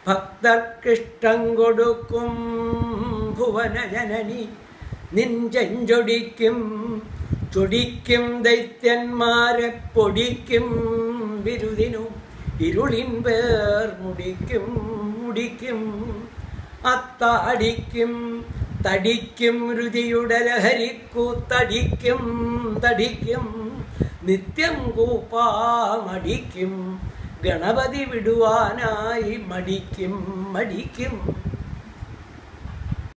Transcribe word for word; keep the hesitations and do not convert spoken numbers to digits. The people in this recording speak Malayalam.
ഭക്തർക്കിഷ്ടം കൊടുക്കും ഭുവനജനനി നിഞ്ചൊടിക്കും ചൊടിക്കും ദൈത്യന്മാരെ പൊടിക്കും വിരുദിനു ഇരുളിൻ പേർ മുടിക്കും മുടിക്കും അത്താടിക്കും തടിക്കും രുതിയുടെ ലഹരിക്കൂത്തടിക്കും തടിക്കും നിത്യം കൂപ്പാമടിക്കും ഗണപതി വിടുവാനായി മടിക്കും മടിക്കും